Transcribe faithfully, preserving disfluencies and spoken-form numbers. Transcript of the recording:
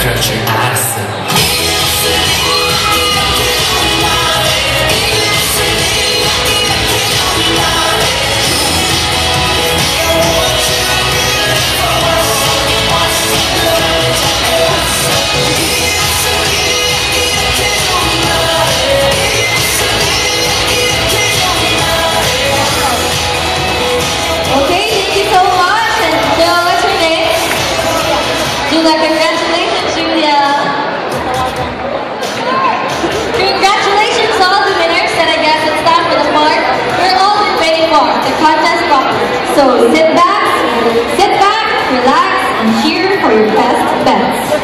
그럴 줄 알았어. Congratulations, Julia. Congratulations to all the winners that I guess it's time for the part we're all been waiting for, the contest proper. So sit back, sit back, relax, and cheer for your best bets.